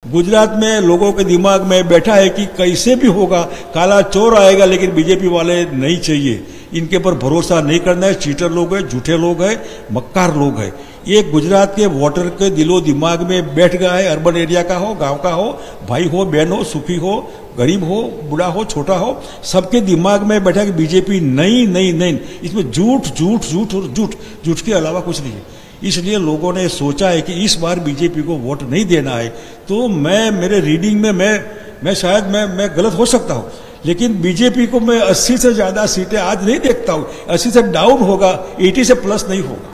गुजरात में लोगों के दिमाग में बैठा है कि कैसे भी होगा, काला चोर आएगा लेकिन बीजेपी वाले नहीं चाहिए, इनके पर भरोसा नहीं करना है, चीटर लोग हैं, झूठे लोग हैं, मक्कार लोग हैं। ये गुजरात के वोटर के दिलो दिमाग में बैठ गया है। अर्बन एरिया का हो, गांव का हो, भाई हो, बहन हो, सुखी हो, गरीब हो, बूढ़ा हो, छोटा हो, सबके दिमाग में बैठा कि बीजेपी नहीं नहीं नहीं, इसमें झूठ झूठ झूठ और झूठ, झूठ के अलावा कुछ नहीं है। इसलिए लोगों ने सोचा है कि इस बार बीजेपी को वोट नहीं देना है। तो मैं मेरे रीडिंग में मैं शायद मैं गलत हो सकता हूं, लेकिन बीजेपी को मैं 80 से ज्यादा सीटें आज नहीं देखता हूं। 80 से डाउन होगा, 80 से प्लस नहीं होगा।